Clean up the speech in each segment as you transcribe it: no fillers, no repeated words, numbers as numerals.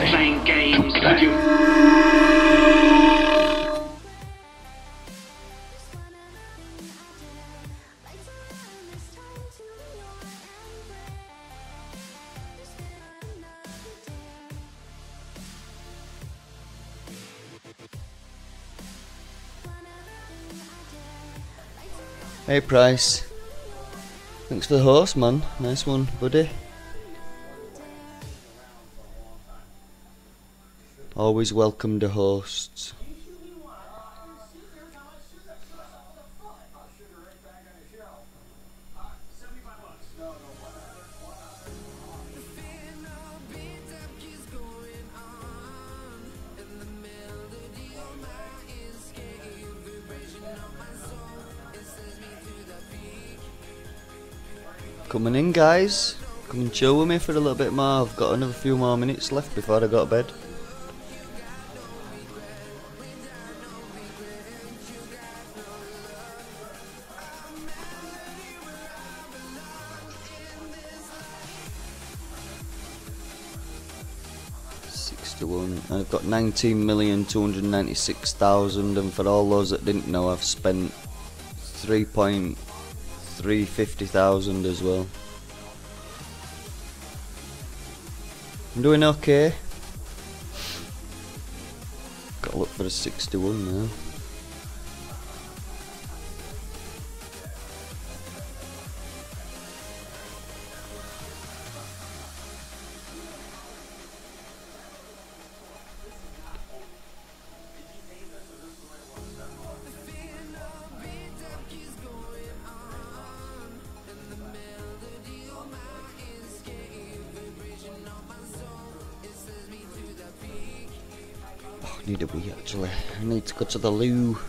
playing games. Hey Price, thanks for the host, man. Nice one, buddy. Always welcome to hosts. Coming in, guys. Come and chill with me for a little bit more. I've got another few more minutes left before I go to bed. I've got 19,296,000, and for all those that didn't know, I've spent 3,350,000 as well. I'm doing okay. Gotta look for a 61 now. Need a wee actually. I need to go to the loo.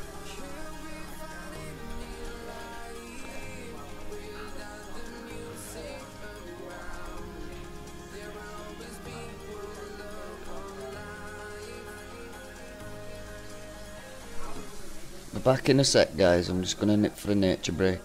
We're back in a sec, guys. I'm just gonna nip for a nature break.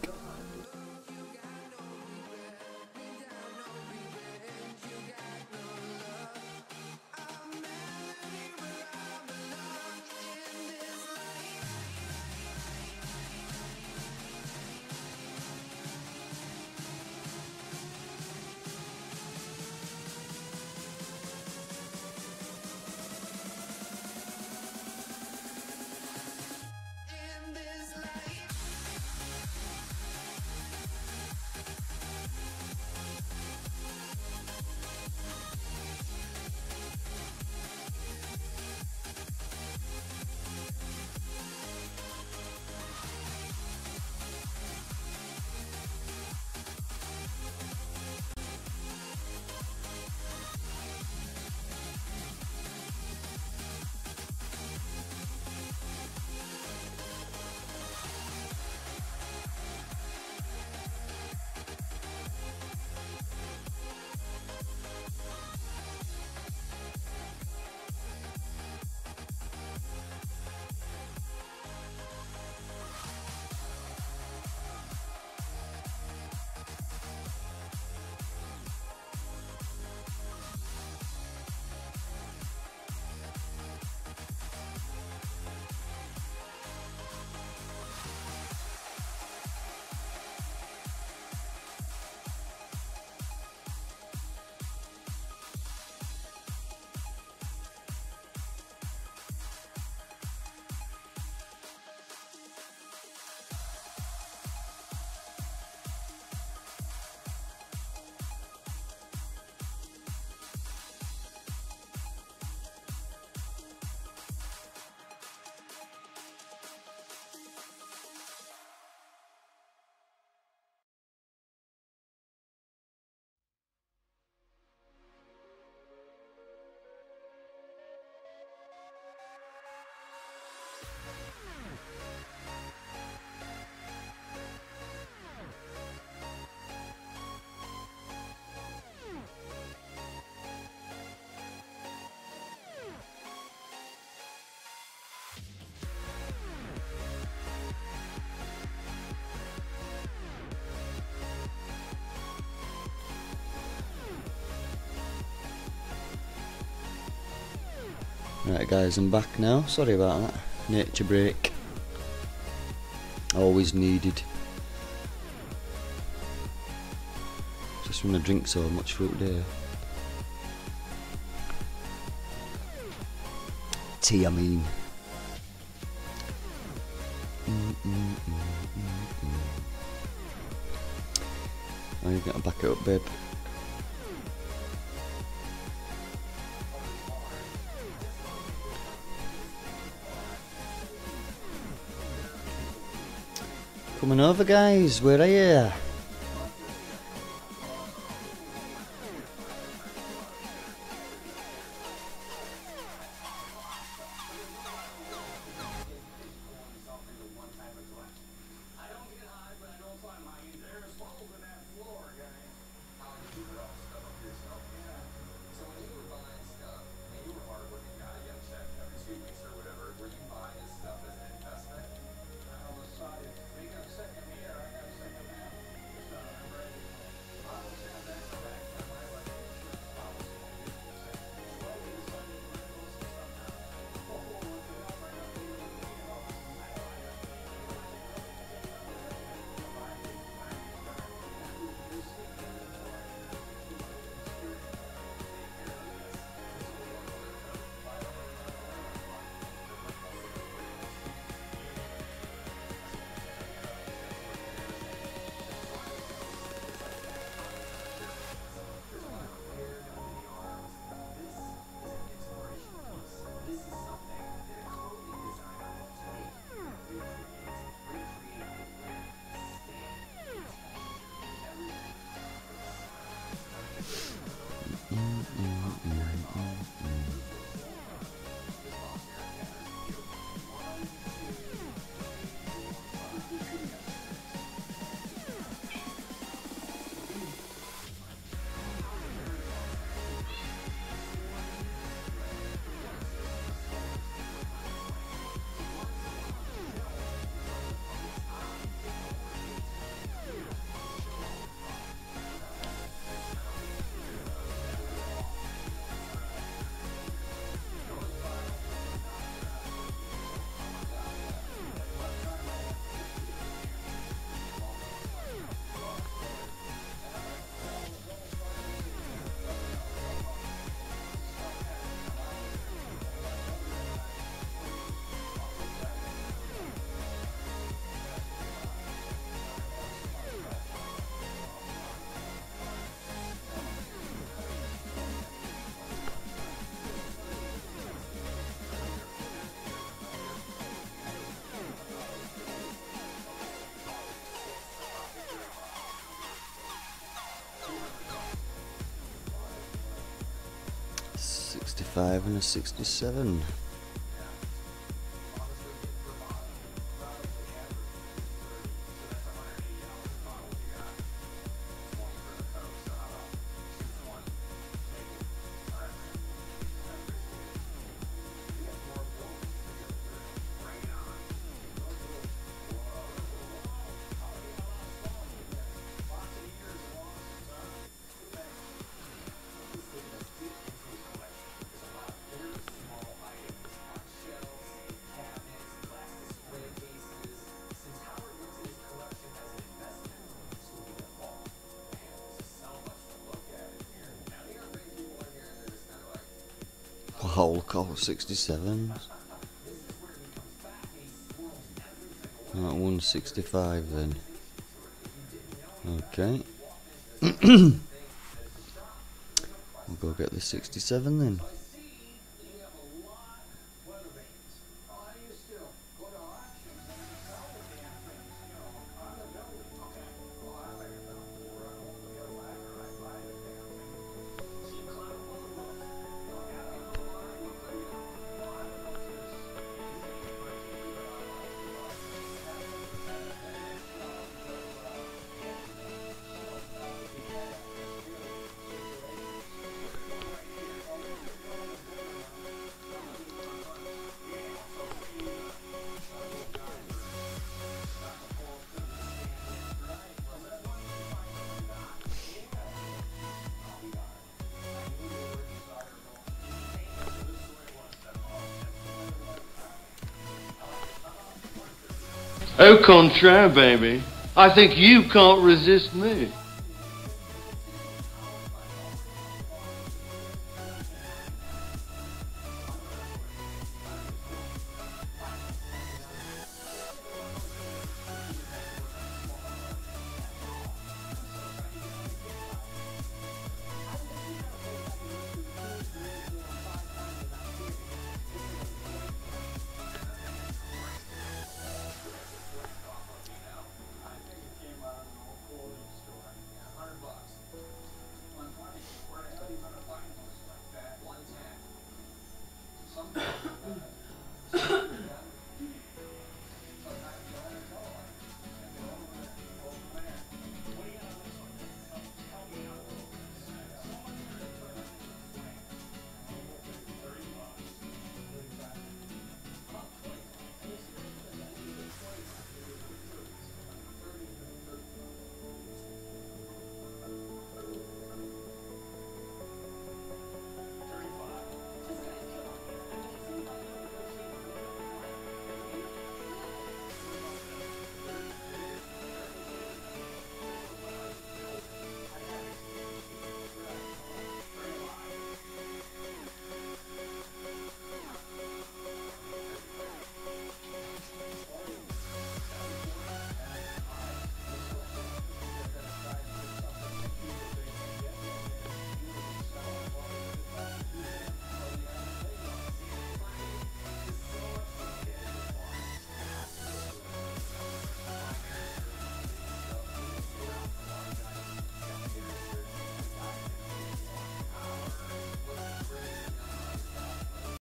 Right guys, I'm back now. Sorry about that. Nature break. Always needed. Just when I drink so much through the day. Tea, I mean. Oh, you gotta back it up, babe. Coming over, guys. Where are you? '65 and a '67. Whole call 67. Right, 165 then. Okay. We'll go get the 67 then. Au contraire, baby. I think you can't resist me.